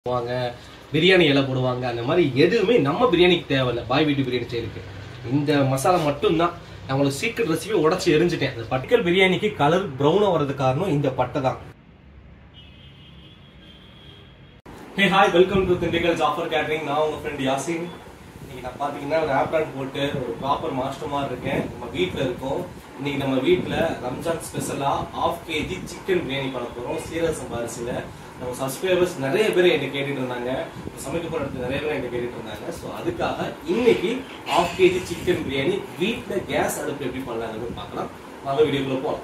போடுவாங்க, பிரியாணி இலை போடுவாங்க. அந்த மாதிரி எதுவுமே நம்ம பிரியாணிக்கு தேவையில்லை. பாய் வீட்டு பிரியாணி செய்யிருக்கு இந்த மசாலா மட்டும்தான். நான் உங்களுக்கு சீக்ரெட் ரெசிபி உடச்சி எரிஞ்சிட்டேன். அந்த பட்டிக்கல் பிரியாணிக்கு கலர் ப்ரௌனா வரது காரணம் இந்த பட்டை தான். Hey hi, welcome to Dindigul Jafar catering. நான் உங்க ஃப்ரெண்ட் யாசின். இன்னைக்கு நான் பாத்தீங்கன்னா ஒரு ஆப்ரான் போட்டு ஒரு ப்ராப்பர் மாஸ்டர் மாதிரி இருக்கேன். நம்ம வீட்டில் இருக்கோம். இன்னைக்கு நம்ம வீட்டில் ரம்ஜான் ஸ்பெஷலா 1/2 kg சிக்கன் பிரியாணி பண்ண போறோம். சீரக சம்பா அரிசியில. நம்ம சப்ஸ்கிரைபர்ஸ் நிறைய பேர் என்கிட்ட கேட்டுட்டு இருந்தாங்க, சமைக்க போற இடத்துல நிறைய பேர் என்கிட்ட கேட்டுட்டு இருந்தாங்க. ஸோ அதுக்காக இன்னைக்கு 1/2 kg சிக்கன் பிரியாணி வீட்டில் கேஸ் அடுப்பு எப்படி பண்ணலாம்னு பார்க்கலாம். வாங்க வீடியோக்குள்ள போகலாம்.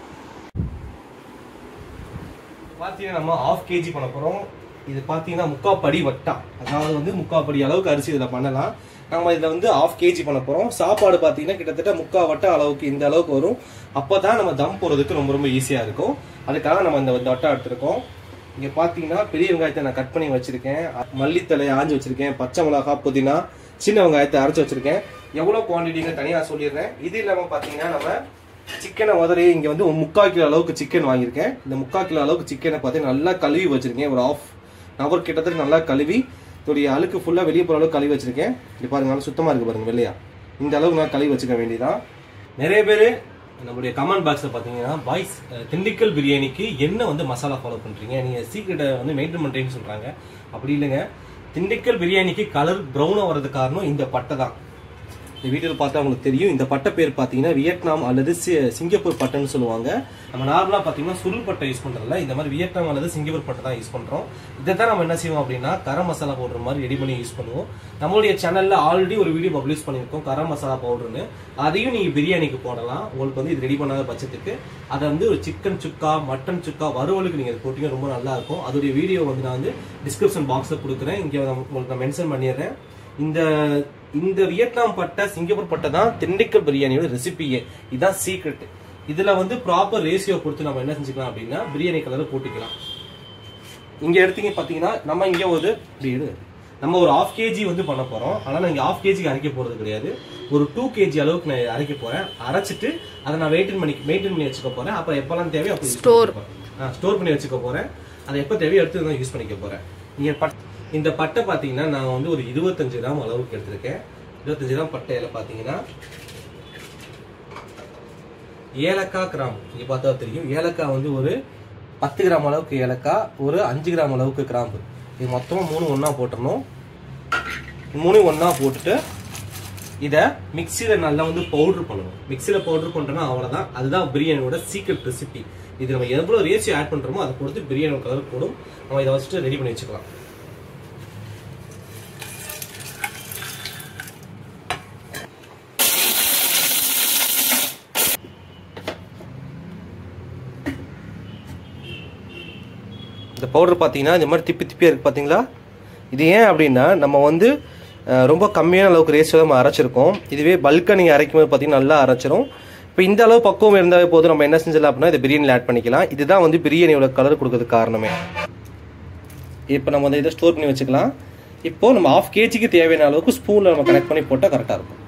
பார்த்தீங்கன்னா நம்ம 1/2 kg பண்ண போறோம். இது பார்த்தீங்கன்னா 3/4 படி வட்டா, அதாவது வந்து 3/4 படி அளவுக்கு அரிசி இதில் பண்ணலாம். நம்ம இதில் வந்து 1/2 kg பண்ண போகிறோம். சாப்பாடு பார்த்தீங்கன்னா கிட்டத்தட்ட 3/4 வட்ட அளவுக்கு இந்த அளவுக்கு வரும். அப்போ தான் நம்ம தம் போடுறதுக்கு ரொம்ப ரொம்ப ஈஸியாக இருக்கும். அதுக்காக நம்ம இந்த வட்டா எடுத்துருக்கோம். இங்கே பார்த்தீங்கன்னா பெரிய வெங்காயத்தை நான் கட் பண்ணி வச்சிருக்கேன், மல்லித்தலையை ஆஞ்சு வச்சிருக்கேன், பச்சை மிளகா, புதினா, சின்ன வெங்காயத்தை அரைச்சி வச்சிருக்கேன். எவ்வளோ குவான்டிட்டின்னு தனியாக சொல்லிடுறேன். இது இல்லாமல் பார்த்தீங்கன்னா நம்ம சிக்கனை முதலே இங்கே வந்து 3/4 கிலோ அளவுக்கு சிக்கன் வாங்கியிருக்கேன். இந்த 3/4 கிலோ அளவுக்கு சிக்கனை பார்த்தீங்கன்னா நல்லா கழுவி வச்சிருக்கேன். ஒரு 1/2 hour கிட்டத்தட்ட நல்லா கழுவி இதோடைய அழுக்கு ஃபுல்லாக வெளியே போகிற அளவுக்கு கழுவி வச்சிருக்கேன். இது பாருங்க, நல்லா சுத்தமாக இருக்கு பாருங்க வெள்ளையா. இந்த அளவுக்கு நான் கழுவி வச்சுக்க வேண்டியதான். நிறைய பேர் நம்மளுடைய கமெண்ட் பாக்ஸில் பார்த்தீங்கன்னா பாய்ஸ் திண்டுக்கல் பிரியாணிக்கு என்ன வந்து மசாலா ஃபாலோ பண்ணுறீங்க, நீங்கள் சீக்ரெட்டை வந்து மெயின்டைன் பண்ணுறீங்கன்னு சொல்கிறாங்க. அப்படி இல்லைங்க, திண்டுக்கல் பிரியாணிக்கு கலர் ப்ரௌனாக வர்றது காரணம் இந்த பட்டை தான். இந்த வீடியோவில் பார்த்தா உங்களுக்கு தெரியும். இந்த பட்டை பேர் பார்த்தீங்கன்னா வியட்நாம் அல்லது சிங்கப்பூர் பட்டைன்னு சொல்லுவாங்க. நம்ம நார்மலாக பார்த்தீங்கன்னா சுருள் பட்டை யூஸ் பண்ணுறதில்ல, இந்த மாதிரி வியட்நாம் அல்லது சிங்கப்பூர் பட்டை தான் யூஸ் பண்ணுறோம். இதை தான் நம்ம என்ன செய்வோம் அப்படின்னா கரம் மசாலா பவுடர் மாதிரி ரெடி பண்ணி யூஸ் பண்ணுவோம். நம்மளுடைய சேனலில் ஆல்ரெடி ஒரு வீடியோ பப்ளிஷ் பண்ணியிருக்கோம் கரம் மசாலா பவுடர்னு. அதையும் நீங்கள் பிரியாணிக்கு போடலாம். உங்களுக்கு வந்து இது ரெடி பண்ணாத பட்சத்துக்கு அதை வந்து ஒரு சிக்கன் சுக்கா, மட்டன் சுக்கா, வறுவலுக்கு நீங்கள் போட்டிங்க ரொம்ப நல்லா இருக்கும். அதோடைய வீடியோ வந்து நான் வந்து டிஸ்கிரிப்ஷன் பாக்ஸில் கொடுக்குறேன். இங்கே உங்களுக்கு நான் மென்ஷன் பண்ணிடுறேன். இந்த வியட்நாம் பட்டை, சிங்கப்பூர் பட்டை தான் திண்டுக்கல் பிரியாணியோட ரெசிபியே. இதுதான் சீக்ரெட். இதுல வந்து ப்ராப்பர் ரேஷியோ கொடுத்து நம்ம என்ன செஞ்சுக்கலாம் அப்படின்னா பிரியாணி கலர் போட்டுக்கலாம். இங்க எடுத்தீங்க பாத்தீங்கன்னா நம்ம இங்க ஒரு நம்ம ஒரு 1/2 kg வந்து பண்ண போறோம். ஆனா நான் இங்க 1/2 kg அரைக்க போறது கிடையாது. ஒரு 2 kg அளவுக்கு நான் அரைக்க போறேன். அரைச்சிட்டு அதை நான் மெயின்டைன் பண்ணி வச்சுக்க போறேன். அப்ப எப்பெல்லாம் தேவையோ அப்போ ஸ்டோர் பண்ணி வச்சுக்க போறேன். அதை எப்ப தேவையோ எடுத்து நான் யூஸ் பண்ணிக்க போறேன். இந்த பட்டை பார்த்தீங்கன்னா நான் வந்து ஒரு 25 கிராம் அளவுக்கு எடுத்திருக்கேன். 25 கிராம் பட்டையில பார்த்தீங்கன்னா ஏலக்காய் கிராம்பு, இங்கே பார்த்தா தெரியும். ஏலக்காய் வந்து ஒரு 10 கிராம் அளவுக்கு ஏலக்காய், ஒரு 5 கிராம் அளவுக்கு கிராம்பு. இது மொத்தமாக 3 ஒன்றா போட்டுடணும். 3 ஒன்றா போட்டுட்டு இதை மிக்சியில் நல்லா வந்து பவுடர் பண்ணணும். மிக்சியில் பவுடர் பண்ணுறோன்னா அவ்வளோதான். அதுதான் பிரியாணியோட சீக்ரெட் ரெசிபி. இது நம்ம எவ்வளோ ரேஷியோ ஆட் பண்ணுறோமோ அதை பொறுத்து பிரியாணியோட கலர் போடும். நம்ம இதை வச்சுட்டு ரெடி பண்ணி வச்சுக்கலாம். இந்த பவுடர் பார்த்தீங்கன்னா இந்த மாதிரி திப்பியாக இருக்குது பார்த்தீங்களா. இது ஏன் அப்படின்னா நம்ம வந்து ரொம்ப கம்மியான அளவுக்கு ரேஷியோ நம்ம அரைச்சிருக்கோம். இதுவே பல்காக நீங்கள் அரைக்கும் போது பார்த்தீங்கன்னா நல்லா அரைச்சிரும். இப்போ இந்த அளவு பக்குவம் இருந்தாவே போதும். நம்ம என்ன செஞ்சிடலாம் அப்படின்னா இதை பிரியாணியில் ஆட் பண்ணிக்கலாம். இதுதான் வந்து பிரியாணியோட கலர் கொடுக்கறதுக்கு காரணமே. இப்போ நம்ம வந்து இதை ஸ்டோர் பண்ணி வச்சுக்கலாம். இப்போது நம்ம 1/2 kgக்கு தேவையான அளவுக்கு ஸ்பூனில் நம்ம கனெக்ட் பண்ணி போட்டால் கரெக்டாக இருக்கும்.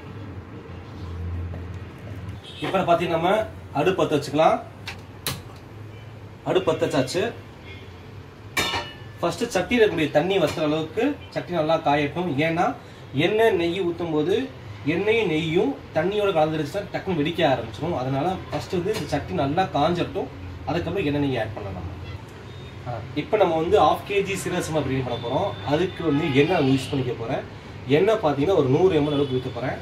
இப்போ பார்த்தீங்கன்னா நம்ம அடுப்பு பற்ற வச்சுக்கலாம். அடுப்பு பற்ற வச்சாச்சு. ஃபர்ஸ்ட் சட்டியில் இருக்கக்கூடிய தண்ணி வசுற அளவுக்கு சட்டி நல்லா காயட்டும். ஏன்னா எண்ணெய் நெய் ஊற்றும் போது எண்ணெயும் நெய்யும் தண்ணியோட கலந்துருச்சுன்னா டக்குன்னு வெடிக்க ஆரம்பிச்சிடும். அதனால ஃபர்ஸ்ட் வந்து இந்த சட்டி நல்லா காஞ்சிட்டும். அதுக்கப்புறம் எண்ணெய் நெய் ஆட் பண்ணலாம். இப்போ நம்ம வந்து 1/2 kg சீரக சம்பா பிரியாணி பண்ண போகிறோம். அதுக்கு வந்து எண்ணெய் யூஸ் பண்ணிக்க போகிறேன். எண்ணெய் பார்த்தீங்கன்னா ஒரு 100 ml அளவுக்கு ஊற்ற போகிறேன்.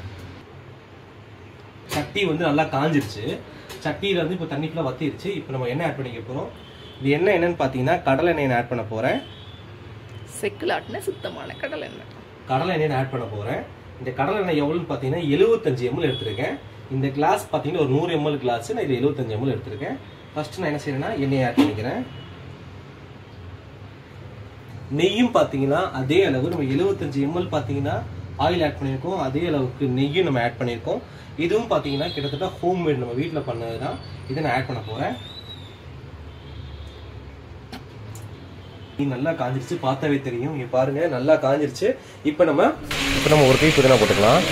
சட்டி வந்து நல்லா காஞ்சிருச்சு. சட்டியில் வந்து இப்போ தண்ணி ஃபுல்லாக வத்திருச்சு. இப்போ நம்ம எண்ணெய் ஆட் பண்ணிக்க போகிறோம். இது என்னன்னு பார்த்தீங்கன்னா கடலை எண்ணெய் ஆட் பண்ண போகிறேன். செக்குலாட்டின சுத்தமான கடலை எண்ணெய். கடலை எண்ணெய் ஆட் பண்ண போகிறேன். இந்த கடலை எண்ணெய் எவ்வளோன்னு பார்த்தீங்கன்னா 75 ml எடுத்திருக்கேன். இந்த கிளாஸ் பார்த்தீங்கன்னா ஒரு 100 ml கிளாஸ். நான் இது 75 ml எடுத்திருக்கேன். ஃபர்ஸ்ட் நான் என்ன செய்யறேன்னா எண்ணெயை ஆட் பண்ணிக்கிறேன். நெய்யும் பார்த்தீங்கன்னா அதே அளவு நம்ம 75 ml பார்த்தீங்கன்னா ஆயில் ஆட் பண்ணியிருக்கோம். அதே அளவுக்கு நெய்யும் நம்ம ஆட் பண்ணியிருக்கோம். இதுவும் பார்த்தீங்கன்னா கிட்டத்தட்ட ஹோம்மேட் நம்ம வீட்டில் பண்ணது தான். இதை நான் ஆட் பண்ண போகிறேன். நல்லா காஞ்சிருச்சு, பார்த்தாவே தெரியும். இங்க பாருங்க நல்லா காஞ்சிருச்சு. இப்போ நம்ம ஒரு கை புதினா போட்டுக்கலாம்.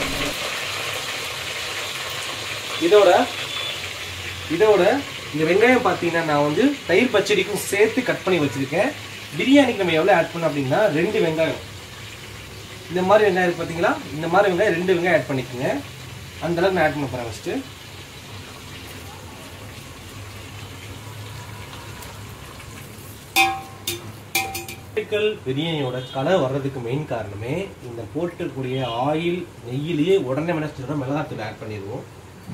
இதோட இந்த வெங்காயம் பார்த்தீங்கன்னா நான் வந்து தயிர் பச்சடிக்கும் சேர்த்து கட் பண்ணி வச்சிருக்கேன். பிரியாணிக்கு நம்ம எவ்வளோ ஆட் பண்ணோம் அப்படின்னா 2 வெங்காயம், இந்த மாதிரி வெங்காயம் இருக்கு பார்த்தீங்களா, இந்த மாதிரி வெங்காயம் 2 வெங்காயம் ஆட் பண்ணிக்கோங்க. அந்த அளவுக்கு நான் ஆட் பண்ண போகிறேன். ஃபஸ்ட்டு பிரியாணியோட கலர் வர்றதுக்கு மெயின் காரணமே இந்த போட்டுக்கூடிய ஆயில் நெய்யிலேயே உடனே மிளகாத்தூள் ஆட் பண்ணிடுவோம்.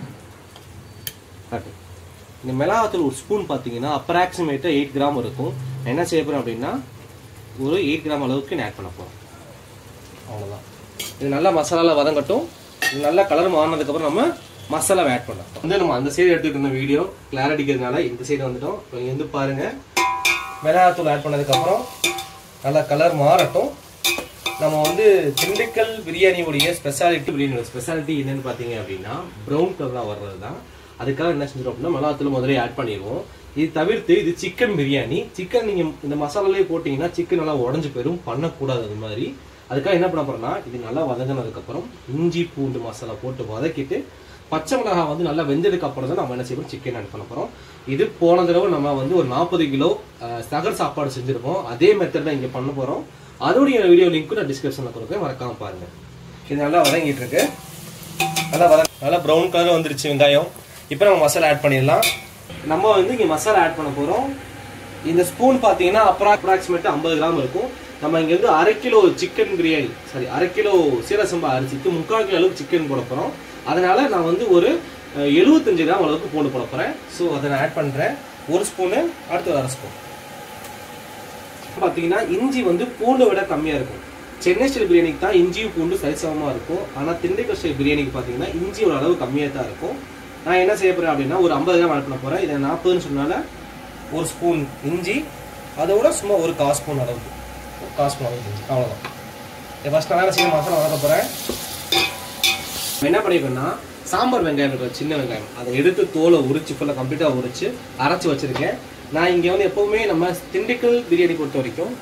இந்த மிளகாத்தூள் ஒரு ஸ்பூன் பார்த்தீங்கன்னா அப்ராக்சிமேட்டாக 8 கிராம் இருக்கும். என்ன செய்ய போகிறேன் அப்படின்னா ஒரு 8 கிராம் அளவுக்கு ஆட் பண்ண போகிறோம். அவ்வளோதான். இது நல்லா மசாலாவில் வதங்கட்டும். இது நல்லா கலர் மாறினதுக்கப்புறம் நம்ம மசாலாவை ஆட் பண்ணலாம். வந்து நம்ம அந்த சைடு எடுத்துக்கிட்டு இருந்த வீடியோ கிளாரிட்டிக்கிறதுனால இந்த சைடு வந்துட்டோம். இப்போ நீங்கள் வந்து பாருங்கள், மிளகாத்தூள் ஆட் பண்ணதுக்கப்புறம் நல்லா கலர் மாறட்டும். நம்ம வந்து திண்டுக்கல் பிரியாணியோடைய ஸ்பெஷாலிட்டி என்னன்னு பார்த்தீங்க அப்படின்னா ப்ரௌன் கலராக வர்றது தான். அதுக்காக என்ன செஞ்சிடும் அப்படின்னா மிளகாத்தூள் முதலே ஆட் பண்ணிடுவோம். இது தவிர்த்து இது சிக்கன் பிரியாணி. சிக்கன் நீங்கள் இந்த மசாலாலே போட்டிங்கன்னா சிக்கன் நல்லா உடஞ்சி போயிடும், பண்ணக்கூடாது. அது மாதிரி அதுக்காக என்ன பண்ண போகிறோம்னா இது நல்லா வதங்கினதுக்கப்புறம் இஞ்சி பூண்டு மசாலா போட்டு வதக்கிட்டு பச்சை மிளகாய் வந்து நல்லா வெந்ததுக்கு அப்புறம் தான் நம்ம என்ன செய்யணும் சிக்கன் ஆட் பண்ண போகிறோம். இது போன தடவை நம்ம வந்து ஒரு 40 கிலோ சகர் சாப்பாடு செஞ்சுருப்போம். அதே மெத்தட் தான் இங்கே பண்ண போகிறோம். அதோடைய வீடியோ லிங்க்கு நான் டிஸ்கிரிப்ஷனில் கொடுக்குறேன், மறக்காம பாருங்கள். இது நல்லா வதங்கிட்டு இருக்கு. நல்லா ப்ரௌன் கலர் வந்துருச்சு வெங்காயம். இப்போ நம்ம மசாலா ஆட் பண்ணிடலாம். நம்ம வந்து இங்கே மசாலா ஆட் பண்ண போகிறோம். இந்த ஸ்பூன் பார்த்தீங்கன்னா அப்ராக்சிமேட்டாக 50 கிராம் இருக்கும். நம்ம இங்கே வந்து 1/2 கிலோ சிக்கன் பிரியாணி, 1/2 கிலோ சீரக சம்பா அரிசிக்கு 3/4 கிலோ அளவுக்கு சிக்கன் போட போகிறோம். அதனால நான் வந்து ஒரு 75 கிராம் அளவுக்கு பூண்டு போட போகிறேன். ஸோ அதை நான் ஆட் பண்ணுறேன். 1 ஸ்பூனு, அடுத்து 1/2 ஸ்பூன். பார்த்தீங்கன்னா இஞ்சி வந்து பூண்டை விட கம்மியாக இருக்கும். சென்னை ஸ்டைல் பிரியாணிக்கு தான் இஞ்சியும் பூண்டு சரிசமமாக இருக்கும். ஆனால் திண்டுக்கல் ஸ்டைல் பிரியாணிக்கு பார்த்தீங்கன்னா இஞ்சியோட அளவு கம்மியாக தான் இருக்கும். நான் என்ன செய்ய போகிறேன் அப்படின்னா ஒரு 50 கிராம் ஆட் பண்ண போகிறேன். இதை 40ன்னு சொன்னால 1 ஸ்பூன் இஞ்சி, அதோட சும்மா ஒரு 1/4 ஸ்பூன் அளவுக்கு, 1/4 ஸ்பூன் அளவுக்கு இஞ்சி. அவ்வளோதான். இதை ஃபஸ்ட் நல்லா செய்ய மசாலா வதக்க போகிறேன். என்ன பண்ணிருக்கேன்னா சாம்பார் வெங்காயம் இருக்கிற சின்ன வெங்காயம் அதை எடுத்து தோலை உரிச்சு ஃபுல்லாக கம்ப்ளீட்டாக உரிச்சு அரைச்சி வச்சிருக்கேன். நான் இங்கே வந்து எப்பவுமே நம்ம திண்டுக்கல் பிரியாணி பொறுத்த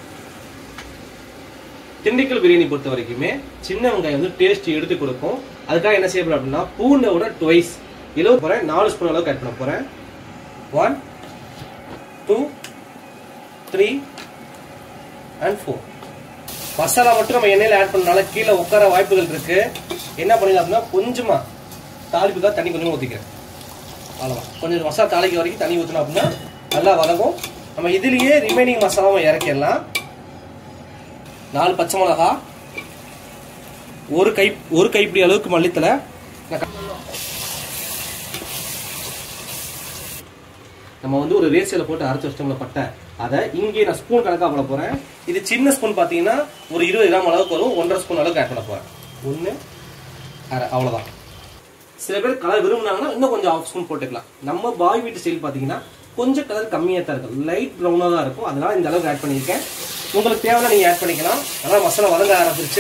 வரைக்குமே சின்ன வெங்காயம் வந்து டேஸ்ட் எடுத்து கொடுக்கும். அதுக்காக என்ன செய்ய போறேன் அப்படின்னா பூண்டோட ட்வைஸ் இலவு போகிறேன். 4 ஸ்பூன் அளவுக்கு ஆட் பண்ண போகிறேன். 1 2 3 and 4. மசாலா மட்டும் நம்ம எண்ணெயில் ஆட் பண்ணனால கீழே உட்கார வாய்ப்புகள் இருக்கு. என்ன பண்ணிடலாம் அப்படின்னா கொஞ்சமா தாளிப்புக்காக தண்ணி கொஞ்சம் ஊற்றிக்கிறேன். அவ்வளோதான். கொஞ்சம் மசாலா தாளிக்க வரைக்கும் தண்ணி ஊற்றினோம் அப்படின்னா நல்லா வதங்கும். நம்ம இதுலேயே ரிமைனிங் மசாலாவை இறக்கிடலாம். 4 பச்சை மிளகா, ஒரு கைப்பிடி அளவுக்கு மல்லித்தலை, நம்ம வந்து ஒரு ரேசியில் போட்டு அரைச்சி வச்சிட்டோம்ல பட்டை, அதை இங்கே நான் ஸ்பூன் கணக்காக பண்ண போகிறேன். இது சின்ன ஸ்பூன் பார்த்தீங்கன்னா ஒரு 20 கிராம் அளவுக்கு வரும். 1.5 ஸ்பூன் அளவுக்கு ஆட் பண்ண போகிறேன். 1 1/2 அவ்வளோதான். சில பேர் கலர் விரும்பினாங்கன்னா இன்னும் கொஞ்சம் 1/2 ஸ்பூன் போட்டுக்கலாம். நம்ம பாய் வீட்டு ஸ்டைல் பார்த்தீங்கன்னா கொஞ்சம் கலர் கம்மியாக தான் இருக்கும், லைட் ப்ரௌனாக தான் இருக்கும். அதனால இந்த அளவுக்கு ஆட் பண்ணியிருக்கேன். உங்களுக்கு தேவைன்னா நீங்கள் ஆட் பண்ணிக்கலாம். நல்லா மசாலா வதங்க ஆரம்பிச்சிருச்சு.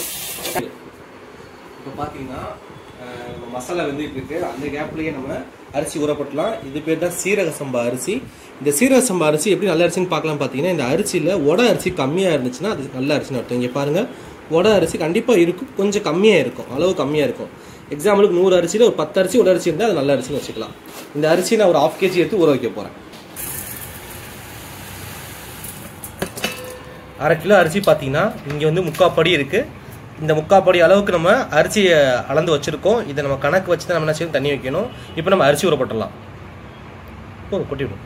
இப்போ பார்த்தீங்கன்னா மசாலா வெந்துட்டு இருக்கு. அந்த கேப்லேயே நம்ம அரிசி ஊறப்பட்டலாம். இது பேர் தான் சீரக சம்பா அரிசி. இந்த சீரக சம்பா அரிசி எப்படி நல்ல அரிசின்னு பார்க்கலாம். பார்த்தீங்கன்னா இந்த அரிசியில் உட அரிசி கம்மியாக இருந்துச்சுன்னா அது நல்ல அரிசின்னு அர்த்தம். இங்கே பாருங்கள், உட அரிசி கண்டிப்பாக இருக்கும், கொஞ்சம் கம்மியாக இருக்கும், அளவு கம்மியாக இருக்கும். எக்ஸாம்பிளுக்கு 100 அரிசியில் ஒரு 10 அரிசி உட அரிசி இருந்தால் அது நல்ல அரிசின்னு வச்சுக்கலாம். இந்த அரிசி நான் ஒரு 1/2 kg எடுத்து ஊற வைக்க போகிறேன். 1/2 கிலோ அரிசி பார்த்தீங்கன்னா இங்கே வந்து 3/4 படி இருக்குது. இந்த 3/4 படி அளவுக்கு நம்ம அரிசியை அளந்து வச்சுருக்கோம். இதை நம்ம கணக்கு வச்சு தான் நம்ம என்ன செய்யணும், தண்ணி வைக்கணும். இப்போ நம்ம அரிசி ஊறப்பட்டுடலாம். கொட்டிவிடும்.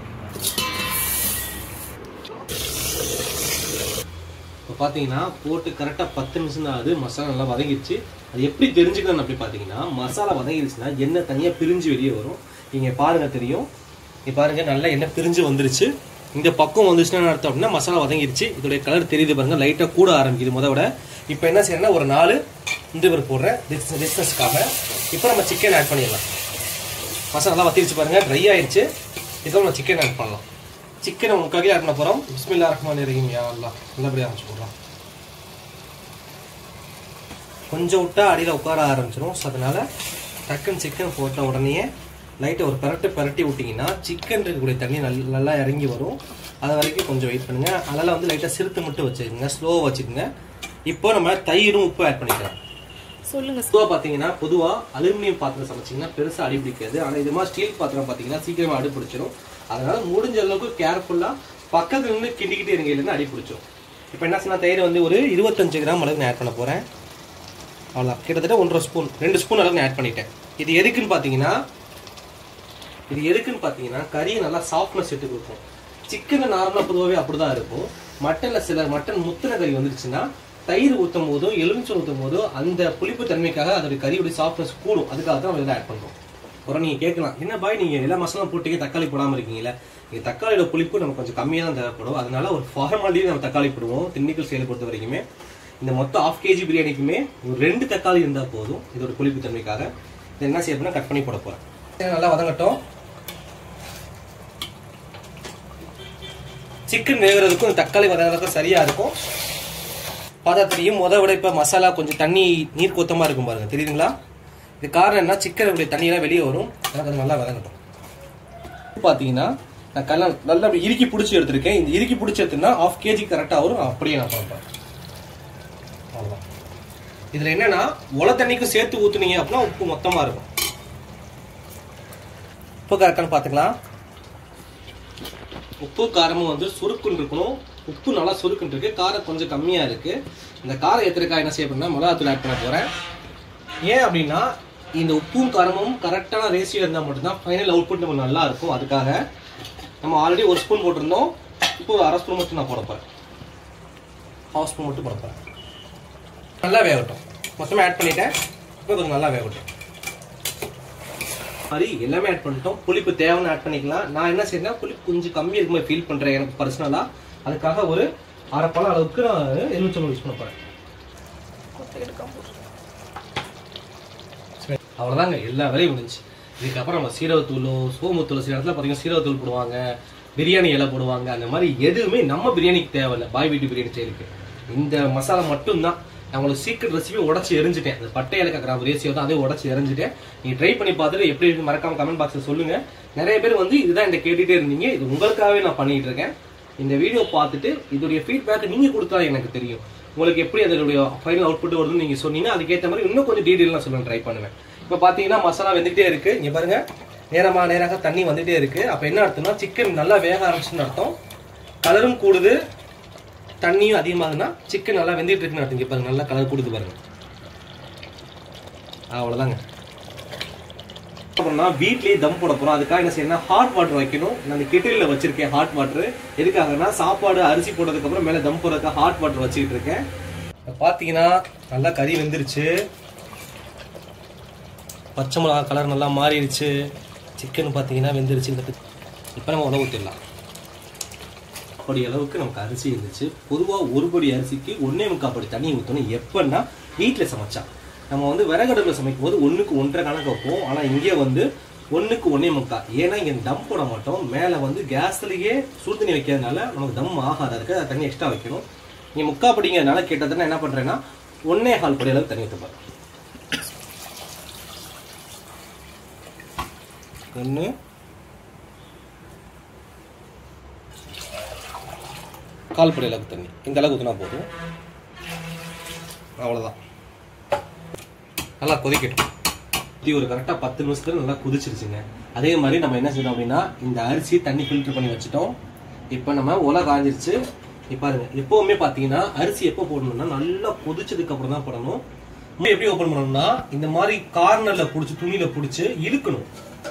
இப்போ பார்த்தீங்கன்னா போட்டு கரெக்டாக 10 நிமிஷம் தான் ஆகுது. மசாலா நல்லா வதங்கிடுச்சு. அது எப்படி தெரிஞ்சுக்கணும் அப்படி பார்த்தீங்கன்னா மசாலா வதங்கிடுச்சுன்னா எண்ணெய் தனியாக பிரிஞ்சு வெளியே வரும். நீங்கள் பாருங்கள் தெரியும். இங்கே பாருங்கள் நல்லா எண்ணெய் பிரிஞ்சு வந்துருச்சு. இந்த பக்கம் வந்துச்சுன்னா அர்த்தம் அப்படின்னா மசாலா வதங்கிடுச்சு. இதோடைய கலர் தெரியுது பாருங்க, லைட்டாக கூட ஆரம்பிக்குது முத விட. இப்போ என்ன செய்யணும்னா ஒரு 4 இந்த பேர் போடுறேன் டிஸ்டன்ஸ்க்காக. இப்போ நம்ம சிக்கன் ஆட் பண்ணிடலாம். மசாலா நல்லா வத்திடுச்சு பாருங்க, ட்ரை ஆயிடுச்சு. இப்போ நம்ம சிக்கன் ஆட் பண்ணலாம். சிக்கனை உங்களுக்காக ஆட் பண்ண போகிறோம். பிஸ்மில்லாஹ் ரஹ்மானிர் ரஹீம். யா அல்லாஹ், நல்லபடியாக ஆரம்பிச்சு போடுறோம். கொஞ்சம் விட்டா அடியில் உட்கார ஆரம்பிச்சிடும். ஸோ அதனால டக்குன்னு சிக்கன் போட்ட உடனே லைட்டை ஒரு பரட்டி விட்டிங்கன்னா சிக்கன் இருக்கக்கூடிய தண்ணி நல்லா இறங்கி வரும். அது வரைக்கும் கொஞ்சம் வெயிட் பண்ணுங்கள். அதனால் வந்து லைட்டாக சிறுத்து மட்டும் வச்சுக்கோங்க, ஸ்லோவாக வச்சுக்கோங்க. இப்போ நம்ம தயிரும் உப்பு ஆட் பண்ணிக்கலாம். சொல்லுங்க. பொதுவாக பார்த்தீங்கன்னா அலுமினியம் பாத்திரம் சமைச்சிங்கன்னா பெருசாக அடி பிடிக்காது. ஆனால் இது மாதிரி ஸ்டீல் பாத்திரம் பார்த்தீங்கன்னா சீக்கிரமாக அடி பிடிச்சிடும். அதனால் முடிஞ்ச அளவுக்கு கேர்ஃபுல்லாக பக்கத்துல இருந்து கிண்டிக்கிட்டே இருங்க, இல்லைன்னா அடி பிடிச்சோம். இப்போ என்ன சொன்னா தயிர் வந்து ஒரு 25 கிராம் அளவுக்கு நான் ஆட் பண்ண போறேன். அவ்வளோதான், கிட்டத்தட்ட 1.5 ஸ்பூன் 2 ஸ்பூன் அளவுக்கு நான் ஆட் பண்ணிட்டேன். இது எதுக்குன்னு பார்த்தீங்கன்னா கறியை நல்லா சாஃப்ட்னஸ் எடுத்து கொடுக்கும். சிக்கன் நார்மலாக பொதுவாகவே அப்படிதான் இருக்கும். மட்டன் முத்தின கறி வந்துருச்சுன்னா தயிர் ஊற்றும் போதும் எலுமிச்சம் ஊற்றும் போதும் அந்த புளிப்பு தன்மைக்காக அதோட கறியோட சாஃப்ட்னஸ் கூடும். அதுக்காக தான் நம்ம இதை ஆட் பண்ணுறோம். அப்புறம் நீங்கள் கேட்கலாம், என்ன பாய் நீங்கள் எல்லா மசாலா போட்டீங்க தக்காளி போடாமல் இருக்கீங்களா? இங்கே தக்காளியோட புளிப்பு நமக்கு கொஞ்சம் கம்மியாக தான் தேவைப்படும். அதனால ஒரு ஃபார்மாலிட்டி நம்ம தக்காளி போடுவோம். திண்டுக்கல் செயலை பொறுத்த வரைக்குமே இந்த மொத்தம் 1/2 kg பிரியாணிக்குமே ஒரு 2 தக்காளி இருந்தால் போதும். இதோட புளிப்பு தன்மைக்காக இதை என்ன செய்யணும்னா கட் பண்ணி போட போகிறேன். நல்லா வதங்கட்டும். சிக்கன் வேகிறதுக்கும் தக்காளி வதங்கிறதுக்கும் சரியா இருக்கும். பதத்திலையும் விட இப்ப மசாலா கொஞ்சம் தண்ணி நீர் கொத்தமா இருக்கும் பாருங்க, தெரியுதுங்களா? இது காரணம் என்ன, சிக்கன் தண்ணியெல்லாம் வெளியே வரும். அது நல்லா வதங்கட்டும். பாத்தீங்கன்னா நான் நல்லா இறுக்கி பிடிச்சி எடுத்திருக்கேன். இந்த இறுக்கி பிடிச்சி எடுத்துனா 1/2 kg கரெக்டா வரும். அப்படியே நான் பண்றேன். அவ்வளவுதான். இதுல என்னன்னா உல தண்ணிக்கும் சேர்த்து ஊத்துனீங்க அப்படின்னா உப்பு மொத்தமா இருக்கும். உப்பு கரெக்டான்னு பாத்துக்கலாம். உப்பு காரமும் வந்து சுருக்குன்னு இருக்கணும். உப்பு நல்லா சுருக்குன்னு இருக்கு, காரம் கொஞ்சம் கம்மியா இருக்கு. இந்த காரம் ஏற்றுறதுக்காக என்ன செய்ய போறேன்னா மிளகாத்தூள் ஆட் பண்ண போறேன். ஏன் அப்படின்னா இந்த உப்பும் காரமும் கரெக்டான ரேஷியோ இருந்தால் மட்டும்தான் ஃபைனல் அவுட்புட் நம்ம நல்லா இருக்கும். அதுக்காக நம்ம ஆல்ரெடி 1 ஸ்பூன் போட்டிருந்தோம். இப்போ ஒரு 1/2 ஸ்பூன் மட்டும் நான் போட போறேன். 1/2 ஸ்பூன் மட்டும் போட போறேன். நல்லா வேகட்டும். மொத்தமாக ஆட் பண்ணிட்டேன். இப்போ கொஞ்சம் நல்லா வேகட்டும். மாதிரி எல்லாமே ஆட் பண்ணிட்டோம். புளிப்பு தேவைன்னு ஆட் பண்ணிக்கலாம். நான் என்ன செய்யறேன்னா புளிப்பு கொஞ்சம் கம்மியாக இருக்க மாதிரி ஃபீல் பண்றேன் எனக்கு பர்சனலா. அதுக்காக ஒரு 1/2 பழம் அளவுக்கு நான் எலுமிச்சம்பழம் யூஸ் பண்ண போறேன். அவ்வளவுதாங்க, எல்லா வேலையும் முடிஞ்சு. இதுக்கப்புறம் நம்ம சீரகத்தூளோ சோமுத்தூளோ சில இடத்துல பார்த்தீங்கன்னா சீரகத்தூள் போடுவாங்க, பிரியாணி இலை போடுவாங்க. அந்த மாதிரி எதுவுமே நம்ம பிரியாணிக்கு தேவையில்லை. பாய் வீட்டு பிரியாணி செய்யறதுக்கு இந்த மசாலா மட்டும்தான். நான் உங்களுக்கு சீக்கிரம் ரெசிபி உடச்சி எரிஞ்சிட்டேன். அந்த பட்டை இலக்க கிராம் ரேசியோ தான், அதே உடச்சி எரிஞ்சிட்டேன். நீங்க ட்ரை பண்ணி பார்த்துட்டு எப்படி இருக்கு மறக்காம கமெண்ட் பாக்ஸ்ல சொல்லுங்க. நிறைய பேர் வந்து இதுதான் இந்த கேட்டுட்டே இருந்தீங்க. இது உங்களுக்காகவே நான் பண்ணிட்டு இருக்கேன். இந்த வீடியோ பார்த்துட்டு இதோடைய ஃபீட்பேக் நீங்க கொடுத்தா எனக்கு தெரியும் உங்களுக்கு எப்படி அதோடைய ஃபைனல் அவுட்புட் வருதுன்னு நீங்க சொன்னீங்கன்னா அதுக்கேற்ற மாதிரி இன்னும் கொஞ்சம் டீடைல் நான் சொல்ல ட்ரை பண்ணுவேன். இப்போ பாத்தீங்கன்னா மசாலா வந்துட்டே இருக்கு. இங்க பாருங்க, நேராக தண்ணி வந்துட்டே இருக்கு. அப்ப என்ன அர்த்தம்னா சிக்கன் நல்லா வேக ஆரம்பிச்சுன்னு அர்த்தம். கலரும் கூடுது, தண்ணியும் அதிகமாகுதுன்னா சிக்கன் நல்லா வெந்துட்டு இருக்குன்னு அர்த்தம். இங்க பாருங்க, நல்லா கலர் கூடுது பாருங்க. அவ்வளவுதாங்க. அப்புறம் வீட்லயே தம் போட போறோம். அதுக்காக என்ன செய்யணும், ஹாட் வாட்டர் வைக்கணும். நான் கெட்டில்ல வச்சிருக்கேன் ஹாட் வாட்டர். எதுக்காகனா சாப்பாடு அரிசி போட்டதுக்கு அப்புறம் மேல தம் போடுறதுக்கு ஹாட் வாட்டர் வச்சுக்கிட்டு இருக்கேன். பாத்தீங்கன்னா நல்லா கறி வெந்துருச்சு. பச்சை மிளகா கலர் நல்லா மாறிடுச்சு. சிக்கன் பாத்தீங்கன்னா வெந்துருச்சு. இப்ப நம்ம உணவு ஊற்றிடலாம். அப்படி அளவுக்கு நமக்கு அரிசி இருந்துச்சு. பொதுவாக ஒரு படி அரிசிக்கு 1.25 படி தண்ணி ஊற்றணும். எப்பன்னா வீட்டில் சமைச்சா. நம்ம வந்து விறகடுப்பில் சமைக்கும் போது 1க்கு 1.5 கணக்கு வைப்போம். ஆனால் இங்கே வந்து 1க்கு 1.25. ஏன்னா இங்கே தம் போட மாட்டோம். மேலே வந்து கேஸ்லேயே சுடு தண்ணி வைக்கிறதுனால நமக்கு தம் ஆகாது. அதுக்கு தண்ணி எக்ஸ்ட்ரா வைக்கணும். நீங்கள் 3/4 படிங்கிறதுனால கேட்டதுன்னா என்ன பண்ணுறேன்னா 1.25 படி அளவுக்கு தண்ணி ஊற்றப்பாரு. 1/4 படி அளவுக்கு தண்ணி. இந்த அளவுக்கு ஊற்றினா போதும். அவ்வளோதான். நல்லா கொதிக்கட்டும். இது ஒரு கரெக்டாக 10 நிமிஷத்துல நல்லா கொதிச்சிருச்சுங்க. அதே மாதிரி நம்ம என்ன செய்யணும் அப்படின்னா இந்த அரிசி தண்ணி ஃபில்டர் பண்ணி வச்சுட்டோம். இப்போ நம்ம உலை காஞ்சிருச்சு. இப்போ பாருங்க, எப்பவுமே பார்த்தீங்கன்னா அரிசி எப்போ போடணும்னா நல்லா கொதிச்சதுக்கு அப்புறம் தான் போடணும். எப்படி ஓப்பன் பண்ணணும்னா இந்த மாதிரி கார்னர்ல பிடிச்சி துணியில பிடிச்சி இழுக்கணும்.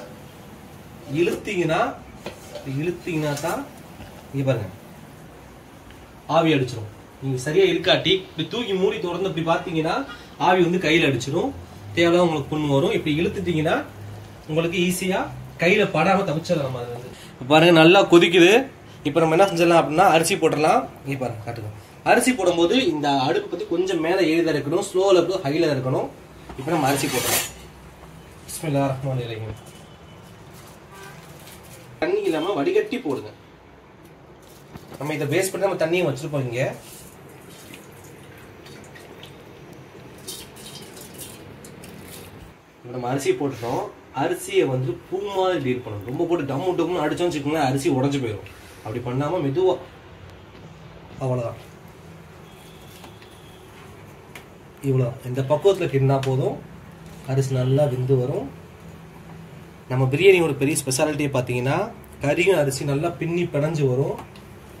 இழுத்தீங்கன்னா தான் இங்க பாருங்க ஆவி அடிச்சிடும். நீங்க சரியா இருக்காட்டி இப்படி தூக்கி மூடி திறந்து இப்படி பாத்தீங்கன்னா ஆவி வந்து கையில அடிச்சிடும். தேவையில்லாம் உங்களுக்கு புண்ணு வரும். இப்படி இழுத்துட்டீங்கன்னா உங்களுக்கு ஈஸியா கையில படாம தப்பிச்சிடலாம். அது வந்து பாருங்க நல்லா கொதிக்குது. இப்ப நம்ம என்ன செஞ்சிடலாம் அப்படின்னா அரிசி போட்டுடலாம். இங்க பாருங்க காட்டுங்க. அரிசி போடும்போது இந்த அடுப்பு பத்தி கொஞ்சம் மேல ஏறிதான் இருக்கணும், ஸ்லோல இருக்கணும், ஹைல இருக்கணும். இப்ப நம்ம அரிசி போட்டுடலாம். பிஸ்மில்லாஹ் ரஹ்மானிர் ரஹீம். தண்ணி இல்லாம வடிகட்டி போடுங்க. நம்ம இதை பேஸ் பண்ணி நம்ம தண்ணியும் வச்சிருப்போம். இங்க நம்ம அரிசி போட்டுட்டோம். அரிசியை வந்து பூ மாதிரி டீல் பண்ணணும். ரொம்ப போட்டு டம்மு டம்னு அடிச்சோம்னு வச்சுக்கோங்களேன், அரிசி உடஞ்சு போயிடும். அப்படி பண்ணாம மெதுவா. அவ்வளவுதான். இவ்வளவு இந்த பக்குவத்துல கிண்டா போதும். அரிசி நல்லா வெந்து வரும். நம்ம பிரியாணியோட பெரிய ஸ்பெஷாலிட்டியை பார்த்தீங்கன்னா கறியும் அரிசி நல்லா பின்னி பிணைஞ்சு வரும்.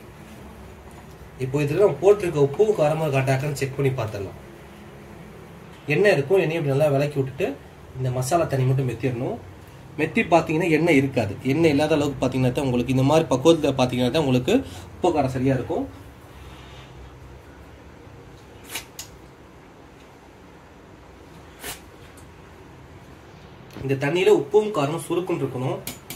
இப்போ இதில் நம்ம போட்டிருக்க உப்பும் காரமாக காட்டாக்கான்னு செக் பண்ணி பார்த்துடலாம். எண்ணெய் இருக்கும், எண்ணெயை இப்படி நல்லா விளக்கி விட்டுட்டு இந்த மசாலா தண்ணி மட்டும் மெத்திடணும். மெத்தி பார்த்தீங்கன்னா எண்ணெய் இருக்காது. எண்ணெய் இல்லாத அளவுக்கு பார்த்தீங்கன்னா தான் உங்களுக்கு இந்த மாதிரி பக்குவத்தில் பார்த்தீங்கன்னா தான் உங்களுக்கு உப்பு காரம் சரியாக இருக்கும். இந்த தண்ணியில் உப்பும் காரமும் சுருக்குன்னு இருக்கணும்.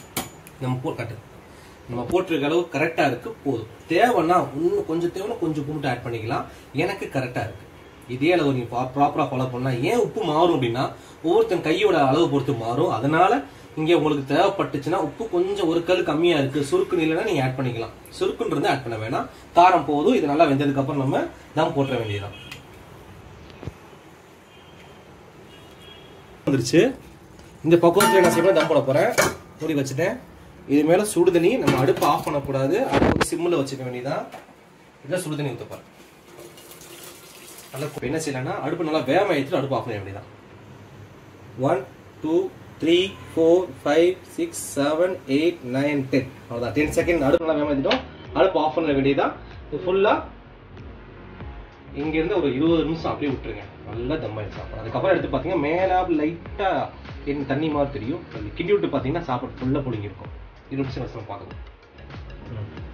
நம்ம போட்டிருக்க அளவு கரெக்டாக இருக்கு, போதும். தேவைன்னா இன்னும் கொஞ்சம் தேவைன்னா கொஞ்சம் உப்பு மட்டும் ஆட் பண்ணிக்கலாம். எனக்கு கரெக்டாக இருக்கு. இதே அளவு நீங்க ப்ராப்பராக ஃபாலோ பண்ணா ஏன் உப்பு மாறும் அப்படின்னா ஒவ்வொருத்தன் கையோட அளவு பொறுத்து மாறும். அதனால இங்க உங்களுக்கு தேவைப்பட்டுச்சுன்னா உப்பு கொஞ்சம் ஒரு கல் கம்மியா இருக்கு, சுருக்குன்னு இல்லைன்னா நீங்க ஆட் பண்ணிக்கலாம். சுருக்குன்னு இருந்தா ஆட் பண்ண வேணாம், காரம் போதும். இது நல்லா வெந்ததுக்கு அப்புறம் நம்ம தம் போட்டுற வேண்டியதுதான். வந்துருச்சு. இந்த பக்குவத்துல நான் செய்ய தம் போட போறேன். மூடி வச்சுட்டேன். இது மேல சுடுதண்ணி, நம்ம அடுப்பு ஆஃப் பண்ணக்கூடாது, அடுப்பு சிம்மில் வச்சுக்க வேண்டியதான். இதான் சுடுதண்ணி ஊற்ற போறேன். நல்லா என்ன செய்யலாம்னா அடுப்பு நல்லா வேகமாக எடுத்துட்டு அடுப்பு ஆஃப் பண்ண வேண்டியதான். 1 2 3 4 5 6 7 8 9 10 அவ்வளோதான். 10 செகண்ட் அடுப்பு நல்லா வேகமாக எடுத்துட்டோம். அடுப்பு ஆஃப் பண்ண வேண்டியதான். இது ஃபுல்லாக இங்கேருந்து ஒரு 20 நிமிஷம் அப்படியே விட்டுருங்க. நல்லா தம் ஆயிடுச்சு சாப்பிடும். அதுக்கப்புறம் எடுத்து பார்த்தீங்கன்னா மேலே லைட்டாக என்ன தண்ணி மாதிரி தெரியும். கிண்டி விட்டு பார்த்தீங்கன்னா சாப்பாடு ஃபுல்லாக பொழிங்கிருக்கும். 20 நிமிஷம் பார்க்கணும்.